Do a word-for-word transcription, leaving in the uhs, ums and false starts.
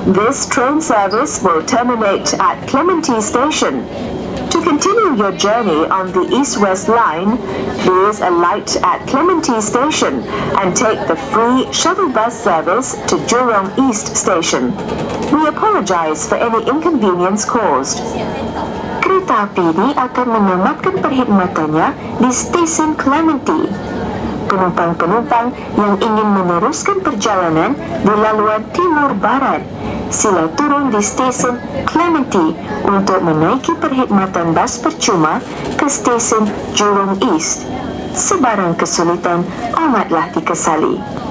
This train service will terminate at Clementi Station. To continue your journey on the East-West line, please alight at Clementi Station and take the free shuttle bus service to Jurong East Station. We apologize for any inconvenience caused. Kereta api ini akan menamatkan perkhidmatannya di stesen Clementi. Penumpang-penumpang yang ingin meneruskan perjalanan di laluan timur barat, sila turun di stesen Clementi untuk menaiki perkhidmatan bas percuma ke stesen Jurong East. Sebarang kesulitan amatlah dikesali.